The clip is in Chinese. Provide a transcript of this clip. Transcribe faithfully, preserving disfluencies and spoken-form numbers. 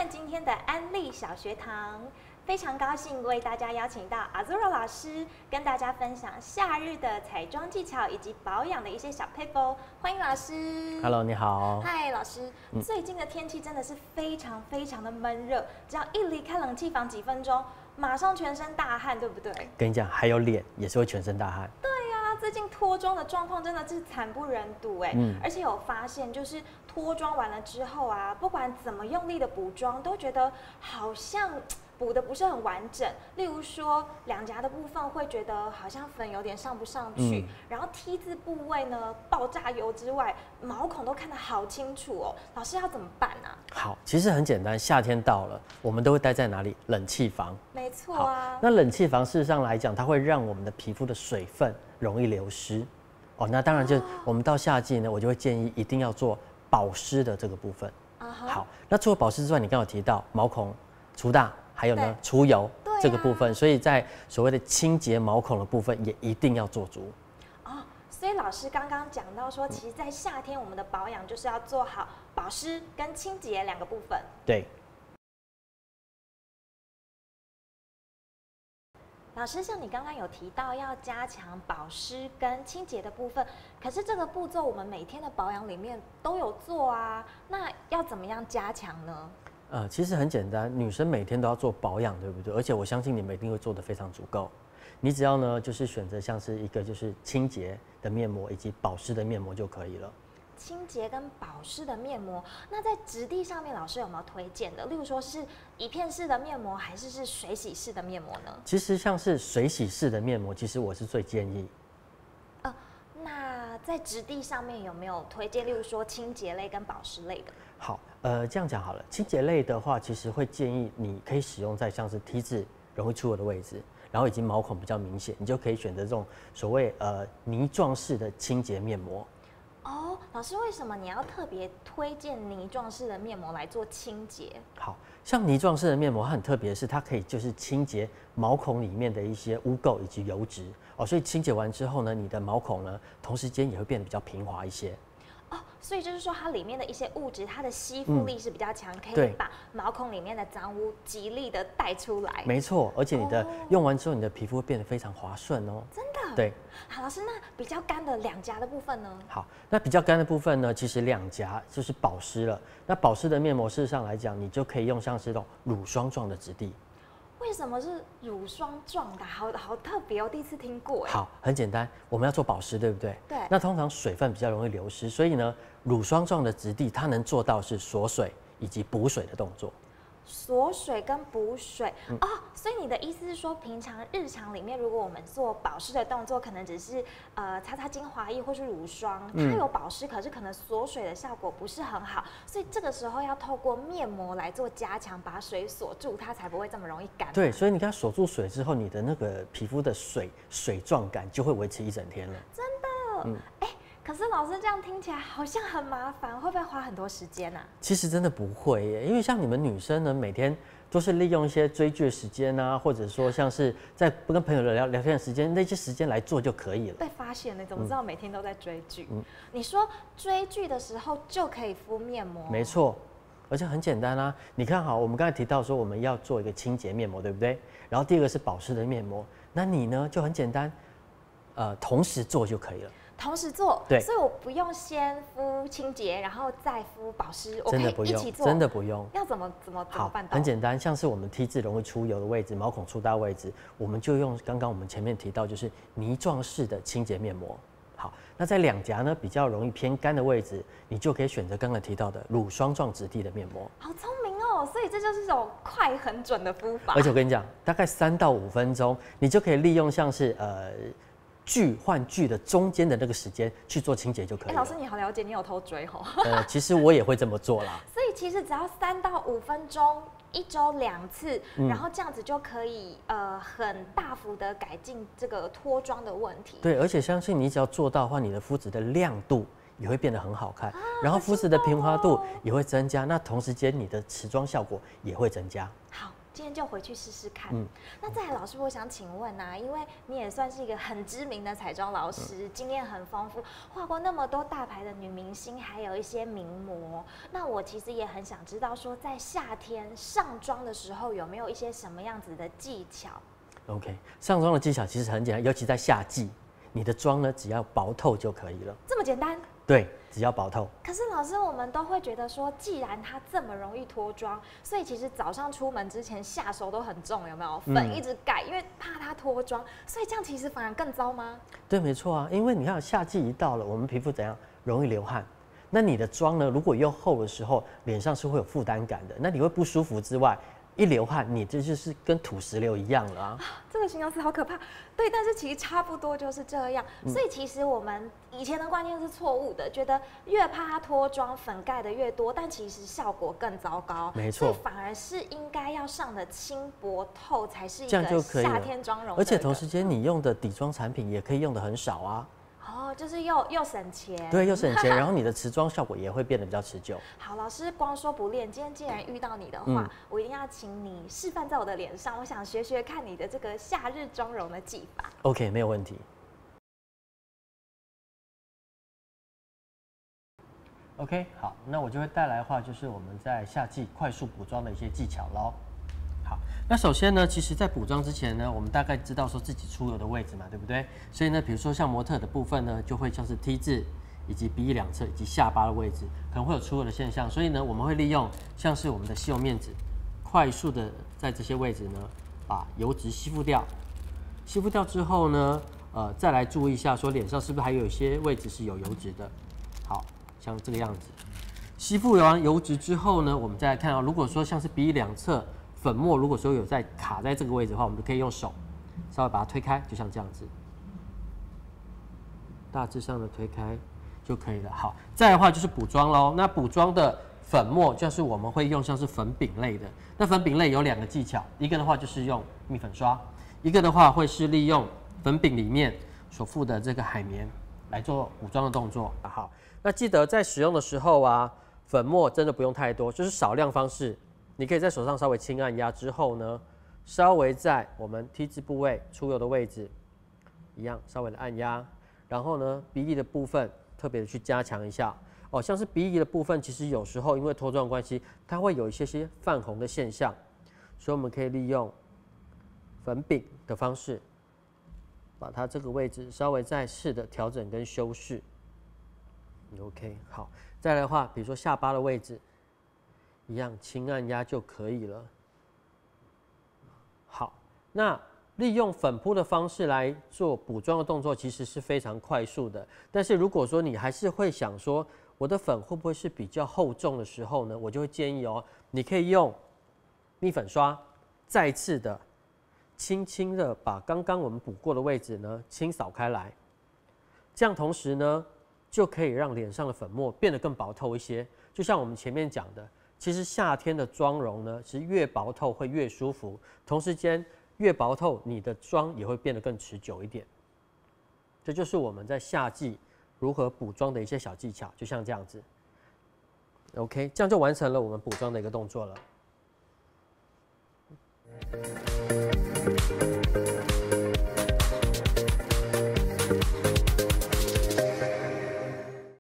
今天的安利小学堂，非常高兴为大家邀请到阿祖罗老师，跟大家分享夏日的彩妆技巧以及保养的一些小撇步。欢迎老师。 Hello， 你好。 嗨，老师。嗯、最近的天气真的是非常非常的闷热，只要一离开冷气房几分钟，马上全身大汗，对不对？ 跟你讲，还有脸也是会全身大汗。 对呀、啊，最近脱妆的状况真的是惨不忍睹哎、嗯，而且有发现就是脱妆完了之后啊，不管怎么用力的补妆，都觉得好像补的不是很完整。例如说两颊的部分会觉得好像粉有点上不上去，嗯、然后 T 字部位呢爆炸油之外，毛孔都看得好清楚哦。老师要怎么办啊？ 好，其实很简单，夏天到了，我们都会待在哪里？冷气房。 没错啊。 那冷气房事实上来讲，它会让我们的皮肤的水分容易流失。哦，那当然就、哦、我们到夏季呢，我就会建议一定要做保湿的这个部分。Uh-huh. 好，那除了保湿之外，你刚刚有提到毛孔除大，还有呢除油这个部分，啊、所以在所谓的清洁毛孔的部分也一定要做足。 哦，所以老师刚刚讲到说，其实，在夏天我们的保养就是要做好保湿跟清洁两个部分。 对。 老师，像你刚刚有提到要加强保湿跟清洁的部分，可是这个步骤我们每天的保养里面都有做啊，那要怎么样加强呢？ 呃，其实很简单，女生每天都要做保养，对不对？而且我相信你们一定会做得非常足够。你只要呢，就是选择像是一个就是清洁的面膜以及保湿的面膜就可以了。 清洁跟保湿的面膜，那在质地上面，老师有没有推荐的？例如说是一片式的面膜，还是是水洗式的面膜呢？ 其实像是水洗式的面膜，其实我是最建议。 呃，那在质地上面有没有推荐？例如说清洁类跟保湿类的？ 好，呃，这样讲好了。清洁类的话，其实会建议你可以使用在像是 T 字容易出油的位置，然后以及毛孔比较明显，你就可以选择这种所谓呃泥状式的清洁面膜。 哦，老师，为什么你要特别推荐泥状式的面膜来做清洁？ 好像泥状式的面膜，它很特别的是，它可以就是清洁毛孔里面的一些污垢以及油脂哦，所以清洁完之后呢，你的毛孔呢，同时间也会变得比较平滑一些。 哦，所以就是说，它里面的一些物质，它的吸附力是比较强，嗯、可以把毛孔里面的脏污极力的带出来。 没错，而且你的、哦、用完之后，你的皮肤会变得非常滑顺哦。 真的？ 对。 好，老师，那比较干的两颊的部分呢？ 好，那比较干的部分呢，其实两颊就是保湿了。那保湿的面膜，事实上来讲，你就可以用像是这种乳霜状的质地。 为什么是乳霜状的？好好特别哦，第一次听过。 好，很简单，我们要做保湿，对不对？ 对。 那通常水分比较容易流失，所以呢，乳霜状的质地它能做到是锁水以及补水的动作。 锁水跟补水、嗯、哦，所以你的意思是说，平常日常里面，如果我们做保湿的动作，可能只是呃擦擦精华液或是乳霜，它有保湿，可是可能锁水的效果不是很好，所以这个时候要透过面膜来做加强，把水锁住，它才不会这么容易干。 对，所以你看锁住水之后，你的那个皮肤的水水状感就会维持一整天了。 真的，嗯，哎、欸。可是老师这样听起来好像很麻烦，会不会花很多时间啊？ 其实真的不会耶，因为像你们女生呢，每天都是利用一些追剧的时间啊，或者说像是在不跟朋友聊聊天的时间，那些时间来做就可以了。 被发现了，怎么知道每天都在追剧？嗯，你说追剧的时候就可以敷面膜？ 没错，而且很简单啊。你看好，我们刚才提到说我们要做一个清洁面膜，对不对？然后第二个是保湿的面膜，那你呢就很简单，呃，同时做就可以了。 同时做， 对， 所以我不用先敷清洁，然后再敷保湿，我可以一起做。 真的不用， 要怎么怎么怎么办到？ 很简单，像是我们 T 字容易出油的位置，毛孔粗大位置，我们就用刚刚我们前面提到就是泥状式的清洁面膜。好，那在两颊呢比较容易偏干的位置，你就可以选择刚才提到的乳霜状质地的面膜。 好聪明哦，所以这就是一种快很准的敷法。 而且我跟你讲，大概三到五分钟，你就可以利用像是呃。剧换剧的中间的那个时间去做清洁就可以了。 哎、欸，老师你好了解，你有偷追吼？ 呃，其实我也会这么做啦。 所以其实只要三到五分钟，一周两次、嗯，然后这样子就可以呃很大幅的改进这个脱妆的问题。 对，而且相信你只要做到的话，你的肤质的亮度也会变得很好看，啊、然后肤质的平滑度也会增加，那同时间你的持妆效果也会增加。 好。 今天就回去试试看。嗯，那再来，老师，我想请问啊，因为你也算是一个很知名的彩妆老师，嗯、经验很丰富，画过那么多大牌的女明星，还有一些名模。那我其实也很想知道，说在夏天上妆的时候，有没有一些什么样子的技巧 ？OK， 上妆的技巧其实很简单，尤其在夏季，你的妆呢只要薄透就可以了。 这么简单？ 对，只要薄透。 可是老师，我们都会觉得说，既然它这么容易脱妆，所以其实早上出门之前下手都很重，有没有？粉一直盖，因为怕它脱妆，所以这样其实反而更糟吗？ 对，没错啊，因为你看夏季一到了，我们皮肤怎样？容易流汗。那你的妆呢，如果又厚的时候，脸上是会有负担感的，那你会不舒服之外，一流汗，你这就是跟土石流一样了啊！ 这个形容词好可怕。对，但是其实差不多就是这样。嗯、所以其实我们以前的观念是错误的，觉得越怕它脱妆，粉盖的越多，但其实效果更糟糕。 没错， 所以反而是应该要上的轻薄透才是一个夏天妆容。 而且同时间你用的底妆产品也可以用的很少啊。 哦，就是又又省钱， 对，又省钱，然后你的持妆效果也会变得比较持久。 好，老师光说不练，今天既然遇到你的话，嗯、我一定要请你示范在我的脸上，我想学学看你的这个夏日妆容的技法。 OK， 没有问题。OK， 好，那我就会带来的话，就是我们在夏季快速补妆的一些技巧咯。好，那首先呢，其实在补妆之前呢，我们大概知道说自己出油的位置嘛，对不对？所以呢，比如说像模特的部分呢，就会像是 T 字以及鼻翼两侧以及下巴的位置，可能会有出油的现象。所以呢，我们会利用像是我们的吸油面纸，快速的在这些位置呢，把油脂吸附掉。吸附掉之后呢，呃，再来注意一下，说脸上是不是还有一些位置是有油脂的。好，像这个样子。吸附完油脂之后呢，我们再来看到，如果说像是鼻翼两侧粉末如果说有在卡在这个位置的话，我们就可以用手稍微把它推开，就像这样子，大致上的推开就可以了。好，再来的话就是补妆咯。那补妆的粉末就是我们会用像是粉饼类的。那粉饼类有两个技巧，一个的话就是用蜜粉刷，一个的话会是利用粉饼里面所附的这个海绵来做补妆的动作。好，那记得在使用的时候啊，粉末真的不用太多，就是少量方式。你可以在手上稍微轻按压之后呢，稍微在我们 T 字部位出油的位置一样稍微的按压，然后呢鼻翼的部分特别的去加强一下哦，像是鼻翼的部分，其实有时候因为脱妆的关系，它会有一些些泛红的现象，所以我们可以利用粉饼的方式，把它这个位置稍微再次的调整跟修饰。OK， 好，再来的话，比如说下巴的位置。一样轻按压就可以了。好，那利用粉扑的方式来做补妆的动作，其实是非常快速的。但是如果说你还是会想说，我的粉会不会是比较厚重的时候呢？我就会建议哦，你可以用蜜粉刷，再次的轻轻的把刚刚我们补过的位置呢清扫开来，这样同时呢就可以让脸上的粉末变得更薄透一些。就像我们前面讲的。其实夏天的妆容呢，是越薄透会越舒服，同时间越薄透，你的妆也会变得更持久一点。这就是我们在夏季如何补妆的一些小技巧，就像这样子。OK， 这样就完成了我们补妆的一个动作了。